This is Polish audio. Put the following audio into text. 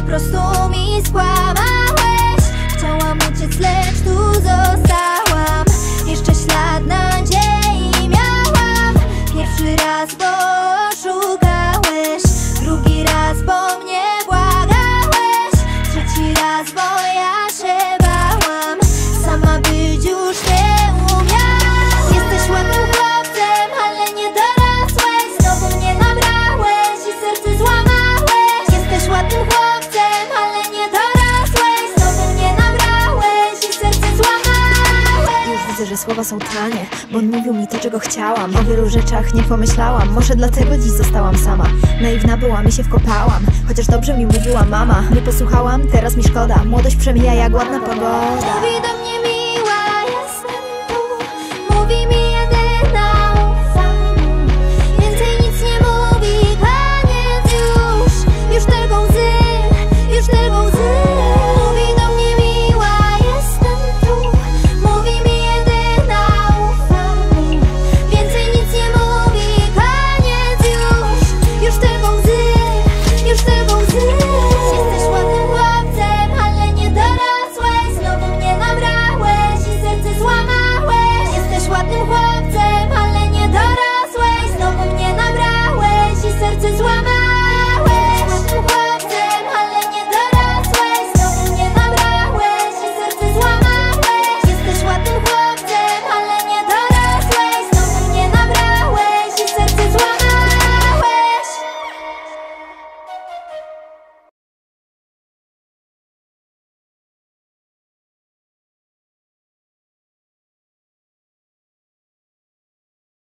prostu mi skłamałeś. Chciałam uciec, lecz tu zostałam. Jeszcze ślad nadziei miałam. Pierwszy raz, bo oszukałeś. Drugi raz, bo mnie błagałeś. Trzeci raz, bo ja się bałam. Sama być już nie umiałam. Jesteś ładnym chłopcem, ale nie dorosłeś. Znowu mnie nabrałeś i serce złamałeś. Jesteś ładnym chłopcem, ale nie dorosłeś. Znowu mnie nabrałeś i serce złamałeś. Już widzę, że słowa są tanie, bo on mówił mi to, czego chciałam. O wielu rzeczach nie pomyślałam, może dlatego dziś zostałam sama. Naiwna byłam i się wkopałam, chociaż dobrze mi mówiła mama. Nie posłuchałam, teraz mi szkoda. Młodość przemija jak ładna pogoda.